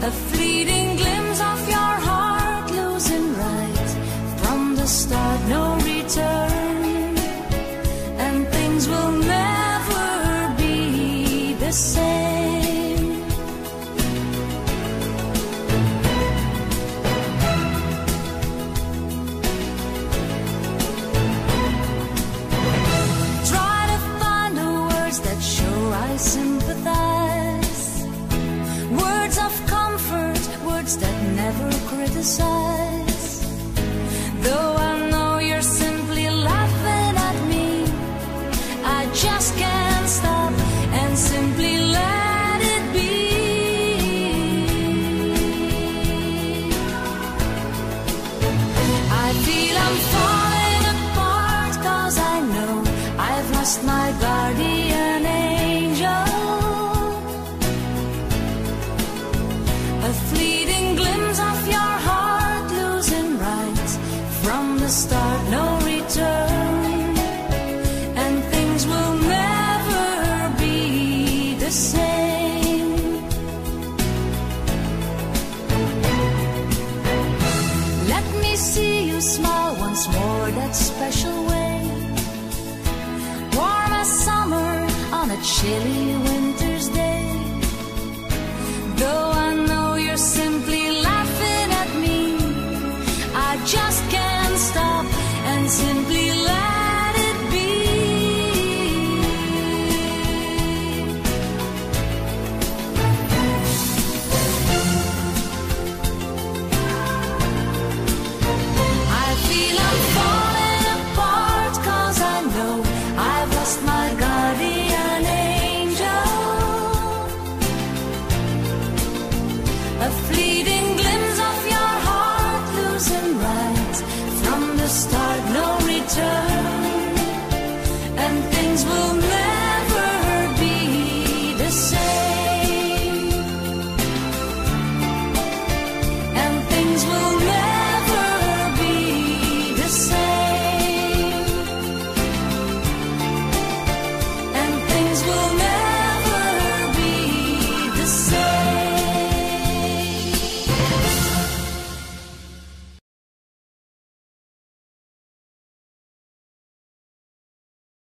A fleeting glimpse of your heart losing right from the start, no return, and things will never be the same. Try to find the words that show I sympathize, words of comfort, words that never criticize. Though I know you're simply laughing at me, I just can't stop and simply let it be. I feel I'm falling apart 'cause I know I've lost my guardian angel. A fleeting glimpse of your heart losing right from the start, no return, and things will never be the same. Let me see you smile once more that special way, warm as summer on a chilly winter's day. Though